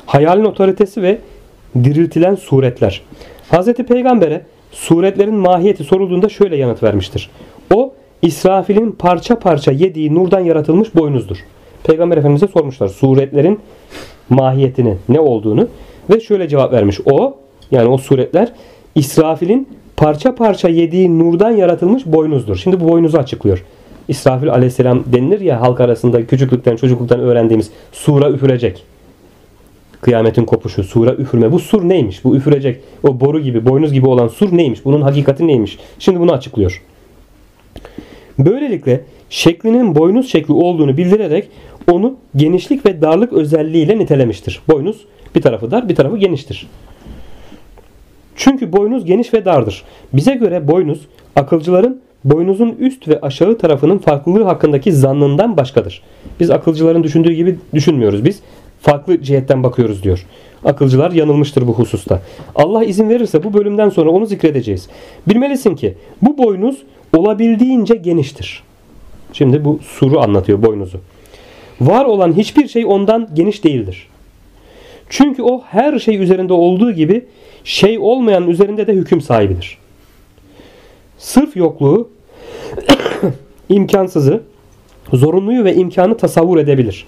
Hayalin otoritesi ve diriltilen suretler. Hz. Peygamber'e suretlerin mahiyeti sorulduğunda şöyle yanıt vermiştir. O, İsrafil'in parça parça yediği nurdan yaratılmış boynuzdur. Peygamber Efendimiz'e sormuşlar suretlerin mahiyetini, ne olduğunu ve şöyle cevap vermiş. O, yani o suretler İsrafil'in parça parça yediği nurdan yaratılmış boynuzdur. Şimdi bu boynuzu açıklıyor. İsrafil aleyhisselam denilir ya halk arasında küçüklükten çocukluktan öğrendiğimiz sura üfürecek. Kıyametin kopuşu, sura üfürme. Bu sur neymiş? Bu üfürecek o boru gibi, boynuz gibi olan sur neymiş? Bunun hakikati neymiş? Şimdi bunu açıklıyor. Böylelikle şeklinin boynuz şekli olduğunu bildirerek onu genişlik ve darlık özelliğiyle nitelemiştir. Boynuz bir tarafı dar, bir tarafı geniştir. Çünkü boynuz geniş ve dardır. Bize göre boynuz, akılcıların boynuzun üst ve aşağı tarafının farklılığı hakkındaki zannından başkadır. Biz akılcıların düşündüğü gibi düşünmüyoruz. Biz farklı cihetten bakıyoruz diyor. Akılcılar yanılmıştır bu hususta. Allah izin verirse bu bölümden sonra onu zikredeceğiz. Bilmelisin ki bu boynuz olabildiğince geniştir. Şimdi bu suru anlatıyor, boynuzu. Var olan hiçbir şey ondan geniş değildir. Çünkü o her şey üzerinde olduğu gibi şey olmayan üzerinde de hüküm sahibidir. Sırf yokluğu, imkansızı, zorunluyu ve imkanı tasavvur edebilir.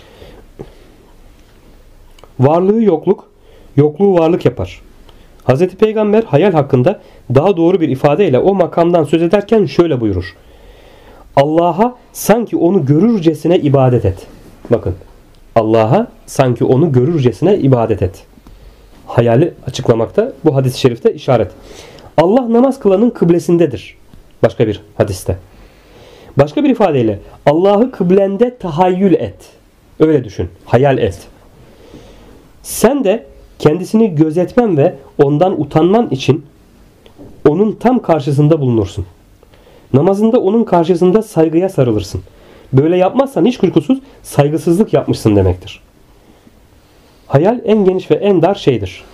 Varlığı yokluk, yokluğu varlık yapar. Hz. Peygamber hayal hakkında daha doğru bir ifadeyle o makamdan söz ederken şöyle buyurur. Allah'a sanki onu görürcesine ibadet et. Bakın. Allah'a sanki onu görürcesine ibadet et. Hayali açıklamakta bu hadis-i şerifte işaret. Allah namaz kılanın kıblesindedir. Başka bir hadiste. Başka bir ifadeyle Allah'ı kıblende tahayyül et. Öyle düşün. Hayal et. Sen de kendisini gözetmen ve ondan utanman için onun tam karşısında bulunursun. Namazında onun karşısında saygıya sarılırsın. Böyle yapmazsan hiç kuşkusuz saygısızlık yapmışsın demektir. Hayal en geniş ve en dar şeydir.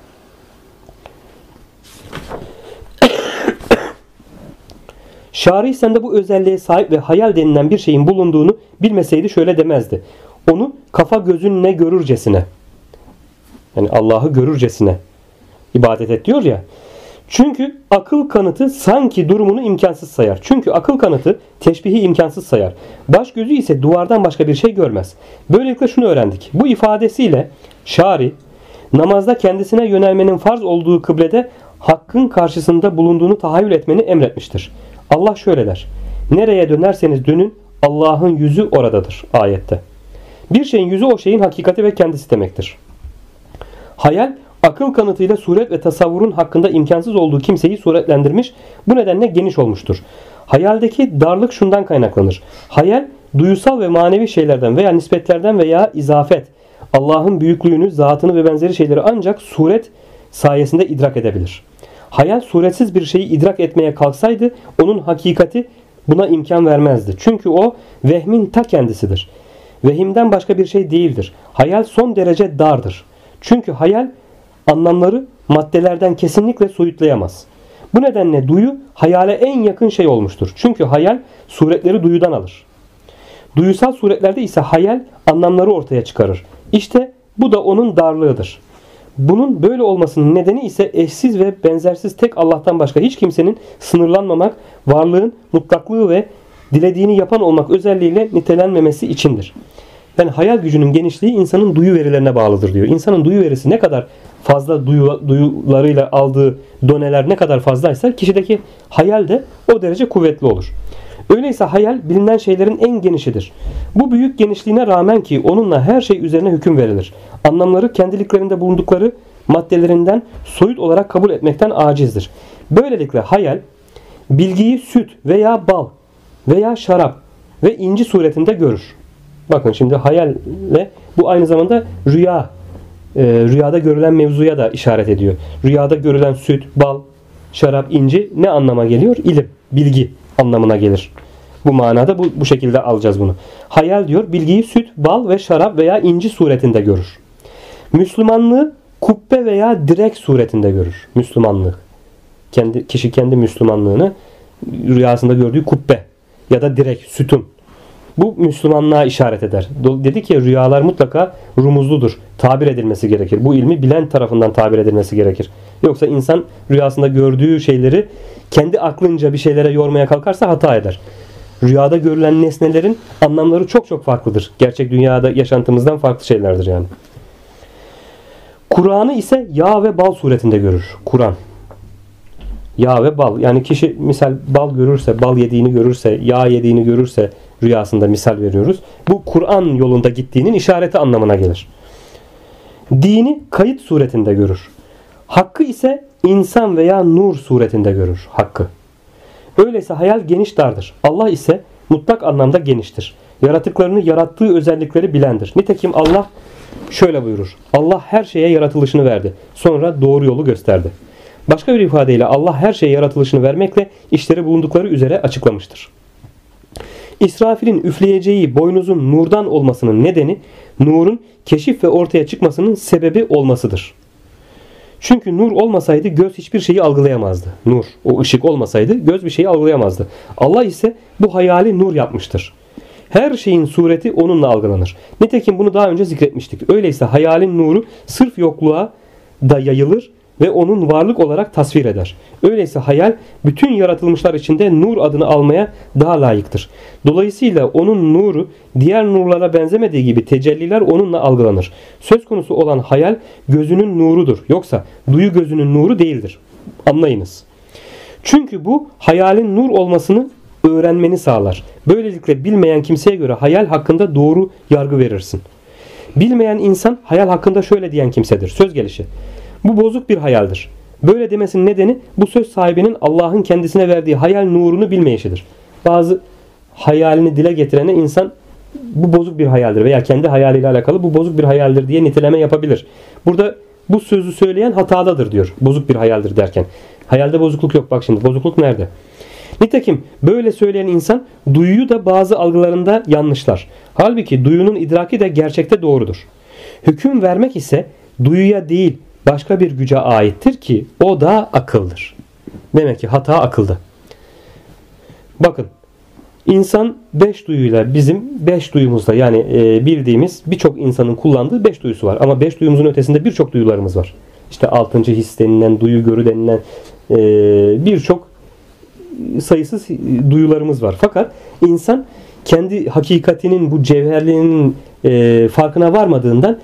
Şari sende bu özelliğe sahip ve hayal denilen bir şeyin bulunduğunu bilmeseydi şöyle demezdi. Onu kafa gözünle görürcesine, yani Allah'ı görürcesine ibadet et diyor ya. Çünkü akıl kanıtı sanki durumunu imkansız sayar. Çünkü akıl kanıtı teşbihi imkansız sayar. Baş gözü ise duvardan başka bir şey görmez. Böylelikle şunu öğrendik. Bu ifadesiyle şari namazda kendisine yönelmenin farz olduğu kıblede hakkın karşısında bulunduğunu tahayyül etmeni emretmiştir. Allah şöyle der. Nereye dönerseniz dönün Allah'ın yüzü oradadır ayette. Bir şeyin yüzü o şeyin hakikati ve kendisi demektir. Hayal akıl kanıtıyla suret ve tasavvurun hakkında imkansız olduğu kimseyi suretlendirmiş, bu nedenle geniş olmuştur. Hayaldeki darlık şundan kaynaklanır. Hayal duyusal ve manevi şeylerden veya nispetlerden veya izafet, Allah'ın büyüklüğünü, zatını ve benzeri şeyleri ancak suret sayesinde idrak edebilir. Hayal suretsiz bir şeyi idrak etmeye kalksaydı onun hakikati buna imkan vermezdi. Çünkü o vehmin ta kendisidir. Vehimden başka bir şey değildir. Hayal son derece dardır. Çünkü hayal anlamları maddelerden kesinlikle soyutlayamaz. Bu nedenle duyu hayale en yakın şey olmuştur. Çünkü hayal suretleri duyudan alır. Duyusal suretlerde ise hayal anlamları ortaya çıkarır. İşte bu da onun darlığıdır. Bunun böyle olmasının nedeni ise eşsiz ve benzersiz tek Allah'tan başka hiç kimsenin sınırlanmamak, varlığın mutlaklığı ve dilediğini yapan olmak özelliğiyle nitelenmemesi içindir. Yani hayal gücünün genişliği insanın duyu verilerine bağlıdır diyor. İnsanın duyu verisi ne kadar fazla duyularıyla aldığı doneler ne kadar fazlaysa kişideki hayal de o derece kuvvetli olur. Öyleyse hayal bilinen şeylerin en genişidir. Bu büyük genişliğine rağmen ki onunla her şey üzerine hüküm verilir. Anlamları kendiliklerinde bulundukları maddelerinden soyut olarak kabul etmekten acizdir. Böylelikle hayal bilgiyi süt veya bal veya şarap ve inci suretinde görür. Bakın şimdi hayalle bu aynı zamanda rüyada görülen mevzuya da işaret ediyor. Rüyada görülen süt, bal, şarap, inci ne anlama geliyor? İlim, bilgi anlamına gelir. Bu manada bu şekilde alacağız bunu. Hayal diyor bilgiyi süt, bal ve şarap veya inci suretinde görür. Müslümanlığı kubbe veya direk suretinde görür. Müslümanlık. Kişi kendi Müslümanlığını rüyasında gördüğü kubbe ya da direk, sütun Bu Müslümanlığa işaret eder. Dedik ya, rüyalar mutlaka rumuzludur. Tabir edilmesi gerekir. Bu ilmi bilen tarafından tabir edilmesi gerekir. Yoksa insan rüyasında gördüğü şeyleri kendi aklınca bir şeylere yormaya kalkarsa hata eder. Rüyada görülen nesnelerin anlamları çok çok farklıdır. Gerçek dünyada yaşantımızdan farklı şeylerdir yani. Kur'an'ı ise yağ ve bal suretinde görür. Kur'an. Yağ ve bal. Yani kişi misal bal görürse, bal yediğini görürse, yağ yediğini görürse rüyasında misal veriyoruz. Bu Kur'an yolunda gittiğinin işareti anlamına gelir. Dini kayıt suretinde görür. Hakkı ise insan veya nur suretinde görür. Hakkı. Öyleyse hayal geniş dardır. Allah ise mutlak anlamda geniştir. Yaratıklarını yarattığı özellikleri bilendir. Nitekim Allah şöyle buyurur. Allah her şeye yaratılışını verdi. Sonra doğru yolu gösterdi. Başka bir ifadeyle Allah her şeye yaratılışını vermekle işleri bulundukları üzere açıklamıştır. İsrafil'in üfleyeceği boynuzun nurdan olmasının nedeni nurun keşif ve ortaya çıkmasının sebebi olmasıdır. Çünkü nur olmasaydı göz hiçbir şeyi algılayamazdı. Nur, o ışık olmasaydı göz bir şeyi algılayamazdı. Allah ise bu hayali nur yapmıştır. Her şeyin sureti onunla algılanır. Nitekim bunu daha önce zikretmiştik. Öyleyse hayalin nuru sırf yokluğa da yayılır ve onun varlık olarak tasvir eder. Öyleyse hayal bütün yaratılmışlar içinde nur adını almaya daha layıktır. Dolayısıyla onun nuru diğer nurlara benzemediği gibi tecelliler onunla algılanır. Söz konusu olan hayal gözünün nurudur. Yoksa duyu gözünün nuru değildir. Anlayınız. Çünkü bu hayalin nur olmasını öğrenmeni sağlar. Böylelikle bilmeyen kimseye göre hayal hakkında doğru yargı verirsin. Bilmeyen insan hayal hakkında şöyle diyen kimsedir. Söz gelişi. Bu bozuk bir hayaldir. Böyle demesinin nedeni bu söz sahibinin Allah'ın kendisine verdiği hayal nurunu bilmeyişidir. Bazı hayalini dile getirene insan bu bozuk bir hayaldir veya kendi hayaliyle alakalı bu bozuk bir hayaldir diye niteleme yapabilir. Burada bu sözü söyleyen hatadadır diyor. Bozuk bir hayaldir derken. Hayalde bozukluk yok. Bak şimdi bozukluk nerede? Nitekim böyle söyleyen insan duyuyu da bazı algılarında yanlışlar. Halbuki duyunun idraki de gerçekte doğrudur. Hüküm vermek ise duyuya değil başka bir güce aittir ki o da akıldır. Demek ki hata akılda. Bakın insan 5 duyuyla bizim 5 duyumuzda yani bildiğimiz birçok insanın kullandığı 5 duyusu var. Ama 5 duyumuzun ötesinde birçok duyularımız var. İşte 6. his denilen, duyu görü denilen birçok sayısız duyularımız var. Fakat insan kendi hakikatinin bu cevherliğinin farkına varmadığından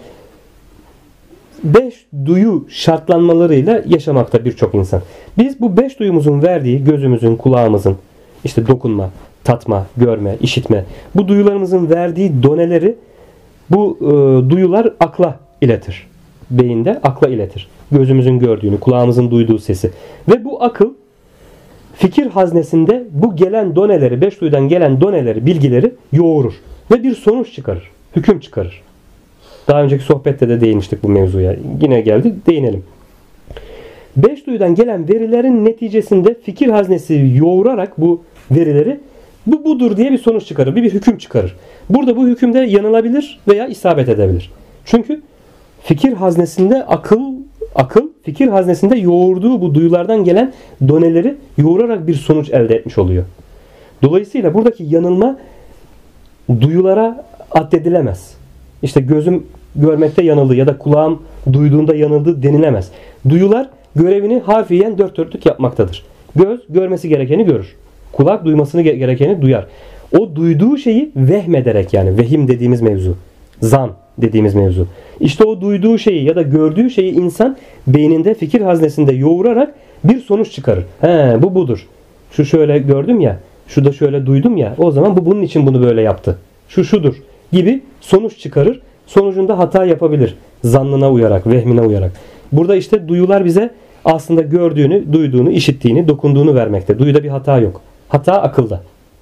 5 duyu şartlanmalarıyla yaşamakta birçok insan. Biz bu 5 duyumuzun verdiği gözümüzün, kulağımızın, işte dokunma, tatma, görme, işitme bu duyularımızın verdiği doneleri bu duyular akla iletir. Beyinde akla iletir. Gözümüzün gördüğünü, kulağımızın duyduğu sesi. Ve bu akıl fikir haznesinde bu gelen doneleri, 5 duyudan gelen doneleri, bilgileri yoğurur. Ve bir sonuç çıkarır. Hüküm çıkarır. Daha önceki sohbette de değinmiştik bu mevzuya. Yine geldi, değinelim. 5 duyudan gelen verilerin neticesinde fikir haznesi yoğurarak bu verileri bu budur diye bir sonuç çıkarır. Bir hüküm çıkarır. Burada bu hükümde yanılabilir veya isabet edebilir. Çünkü fikir haznesinde akıl fikir haznesinde yoğurduğu bu duyulardan gelen doneleri yoğurarak bir sonuç elde etmiş oluyor. Dolayısıyla buradaki yanılma duyulara addedilemez. İşte gözüm görmekte yanıldı ya da kulağım duyduğunda yanıldı denilemez. Duyular görevini harfiyen dört dörtlük yapmaktadır. Göz görmesi gerekeni görür. Kulak duymasını gerekeni duyar. O duyduğu şeyi vehmederek yani vehim dediğimiz mevzu, zan dediğimiz mevzu. İşte o duyduğu şeyi ya da gördüğü şeyi insan beyninde fikir haznesinde yoğurarak bir sonuç çıkarır. He bu budur. Şu şöyle gördüm ya, şu da şöyle duydum ya. O zaman bu bunun için bunu böyle yaptı. Şu şudur gibi sonuç çıkarır. Sonucunda hata yapabilir. Zannına uyarak, vehmine uyarak. Burada işte duyular bize aslında gördüğünü, duyduğunu, işittiğini, dokunduğunu vermekte. Duyuda bir hata yok. Hata akılda.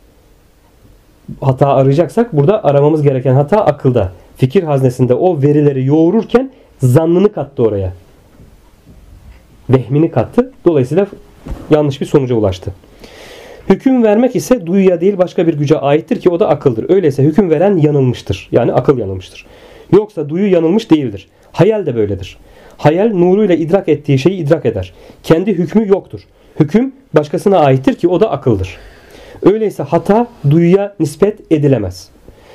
Hata arayacaksak burada aramamız gereken hata akılda. Fikir haznesinde o verileri yoğururken zannını kattı oraya. Vehmini kattı. Dolayısıyla yanlış bir sonuca ulaştı. Hüküm vermek ise duyuya değil başka bir güce aittir ki o da akıldır. Öyleyse hüküm veren yanılmıştır. Yani akıl yanılmıştır. Yoksa duyu yanılmış değildir. Hayal de böyledir. Hayal nuruyla idrak ettiği şeyi idrak eder. Kendi hükmü yoktur. Hüküm başkasına aittir ki o da akıldır. Öyleyse hata duyuya nispet edilemez.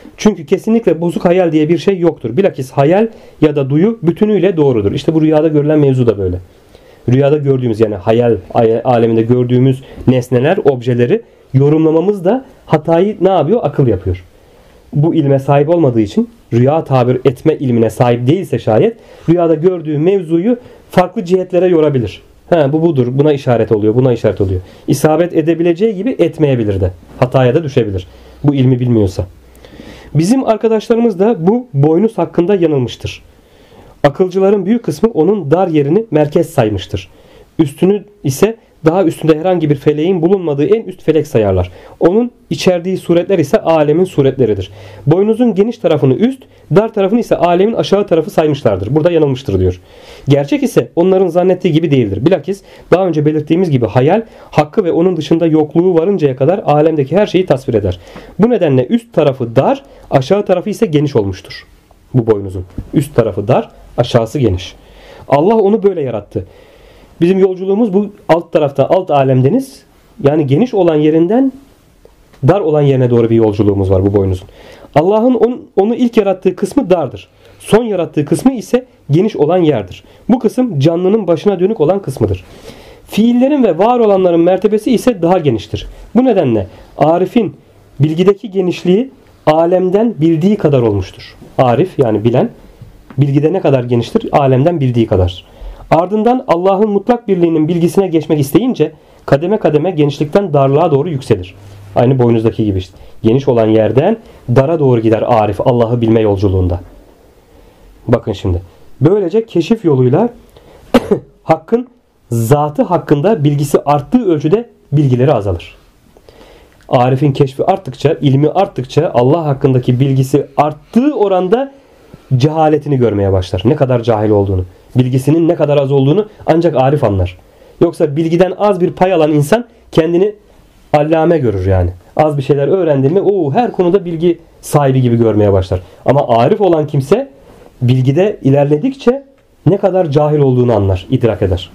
Çünkü kesinlikle bozuk hayal diye bir şey yoktur. Bilakis hayal ya da duyu bütünüyle doğrudur. İşte bu rüyada görülen mevzu da böyle. Rüyada gördüğümüz, yani hayal aleminde gördüğümüz nesneler, objeleri yorumlamamız da hatayı ne yapıyor? Akıl yapıyor. Bu ilme sahip olmadığı için, rüya tabir etme ilmine sahip değilse şayet, rüyada gördüğü mevzuyu farklı cihetlere yorabilir. Bu budur, buna işaret oluyor, buna işaret oluyor. İsabet edebileceği gibi etmeyebilir de. Hataya da düşebilir. Bu ilmi bilmiyorsa. Bizim arkadaşlarımız da bu boynuz hakkında yanılmıştır. Akılcıların büyük kısmı onun dar yerini merkez saymıştır. Üstünü ise daha üstünde herhangi bir feleğin bulunmadığı en üst felek sayarlar. Onun içerdiği suretler ise alemin suretleridir. Boynuzun geniş tarafını üst, dar tarafını ise alemin aşağı tarafı saymışlardır. Burada yanılmıştır diyor. Gerçek ise onların zannettiği gibi değildir. Bilakis daha önce belirttiğimiz gibi hayal, hakkı ve onun dışında yokluğu varıncaya kadar alemdeki her şeyi tasvir eder. Bu nedenle üst tarafı dar, aşağı tarafı ise geniş olmuştur. Bu boynuzun. Üst tarafı dar, aşağısı geniş. Allah onu böyle yarattı. Bizim yolculuğumuz bu alt tarafta, alt alemdeniz. Yani geniş olan yerinden dar olan yerine doğru bir yolculuğumuz var bu boynuzun. Allah'ın onu ilk yarattığı kısmı dardır. Son yarattığı kısmı ise geniş olan yerdir. Bu kısım canlının başına dönük olan kısmıdır. Fiillerin ve var olanların mertebesi ise daha geniştir. Bu nedenle Arif'in bilgideki genişliği alemden bildiği kadar olmuştur. Arif, yani bilen, bilgide ne kadar geniştir? Alemden bildiği kadar. Ardından Allah'ın mutlak birliğinin bilgisine geçmek isteyince kademe kademe genişlikten darlığa doğru yükselir. Aynı boynuzdaki gibi işte. Geniş olan yerden dara doğru gider Arif Allah'ı bilme yolculuğunda. Bakın şimdi. Böylece keşif yoluyla hakkın zatı hakkında bilgisi arttığı ölçüde bilgileri azalır. Arif'in keşfi arttıkça, ilmi arttıkça Allah hakkındaki bilgisi arttığı oranda cehaletini görmeye başlar. Ne kadar cahil olduğunu, bilgisinin ne kadar az olduğunu ancak Arif anlar. Yoksa bilgiden az bir pay alan insan kendini allame görür yani. Az bir şeyler öğrendi mi her konuda bilgi sahibi gibi görmeye başlar. Ama Arif olan kimse bilgide ilerledikçe ne kadar cahil olduğunu anlar, idrak eder.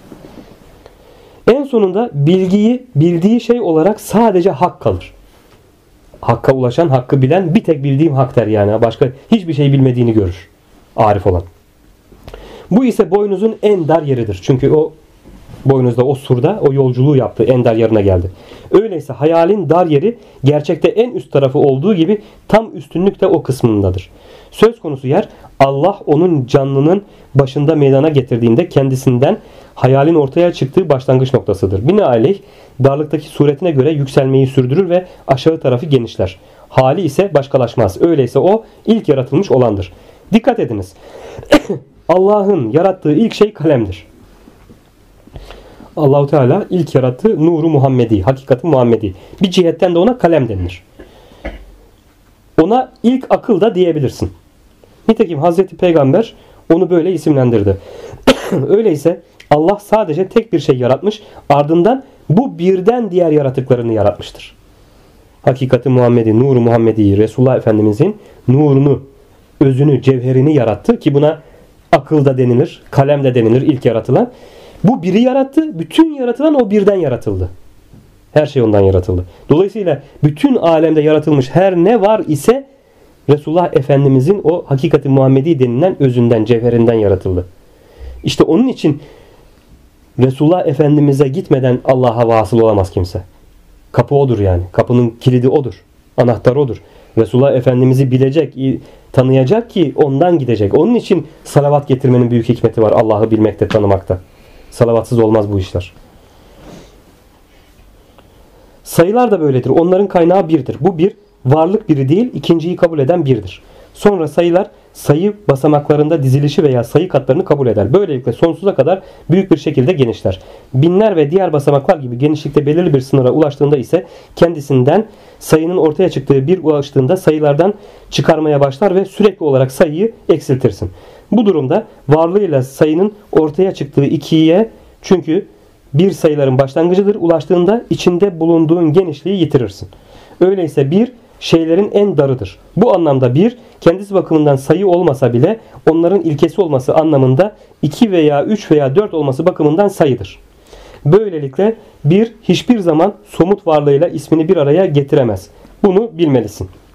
En sonunda bilgiyi bildiği şey olarak sadece hak kalır. Hakka ulaşan, hakkı bilen bir tek bildiğim hak der yani. Başka hiçbir şey bilmediğini görür Arif olan. Bu ise boynuzun en dar yeridir. Çünkü o boynuzda, o surda o yolculuğu yaptı. En dar yerine geldi. Öyleyse hayalin dar yeri gerçekte en üst tarafı olduğu gibi tam üstünlük de o kısmındadır. Söz konusu yer Allah onun canlının başında meydana getirdiğinde kendisinden hayalin ortaya çıktığı başlangıç noktasıdır. Binaenaleyh darlıktaki suretine göre yükselmeyi sürdürür ve aşağı tarafı genişler. Hali ise başkalaşmaz. Öyleyse o ilk yaratılmış olandır. Dikkat ediniz. Allah'ın yarattığı ilk şey kalemdir. Allahu Teala ilk yarattığı nuru Muhammedi, hakikati Muhammedi. Bir cihetten de ona kalem denilir. Ona ilk akıl da diyebilirsin. Nitekim Hazreti Peygamber onu böyle isimlendirdi. Öyleyse Allah sadece tek bir şey yaratmış, ardından bu birden diğer yaratıklarını yaratmıştır. Hakikati Muhammedi, nuru Muhammedi, Resulullah Efendimizin nurunu, özünü, cevherini yarattı ki buna akıl da denilir, kalem de denilir ilk yaratılan. Bu biri yarattı, bütün yaratılan o birden yaratıldı. Her şey ondan yaratıldı. Dolayısıyla bütün alemde yaratılmış her ne var ise Resulullah Efendimizin o hakikati Muhammedi denilen özünden, cevherinden yaratıldı. İşte onun için Resulullah Efendimiz'e gitmeden Allah'a vasıl olamaz kimse. Kapı odur yani. Kapının kilidi odur. Anahtar odur. Resulullah Efendimiz'i bilecek, tanıyacak ki ondan gidecek. Onun için salavat getirmenin büyük hikmeti var Allah'ı bilmekte, tanımakta. Salavatsız olmaz bu işler. Sayılar da böyledir. Onların kaynağı birdir. Bu bir varlık biri değil, ikinciyi kabul eden birdir. Sonra sayılar sayı basamaklarında dizilişi veya sayı katlarını kabul eder. Böylelikle sonsuza kadar büyük bir şekilde genişler. Binler ve diğer basamaklar gibi genişlikte belirli bir sınıra ulaştığında ise kendisinden sayının ortaya çıktığı bir ulaştığında sayılardan çıkarmaya başlar ve sürekli olarak sayıyı eksiltirsin. Bu durumda varlığıyla sayının ortaya çıktığı ikiye, çünkü bir sayıların başlangıcıdır, ulaştığında içinde bulunduğun genişliği yitirirsin. Öyleyse bir şeylerin en darıdır. Bu anlamda bir, kendisi bakımından sayı olmasa bile onların ilkesi olması anlamında 2 veya 3 veya 4 olması bakımından sayıdır. Böylelikle bir hiçbir zaman somut varlığıyla ismini bir araya getiremez. Bunu bilmelisin.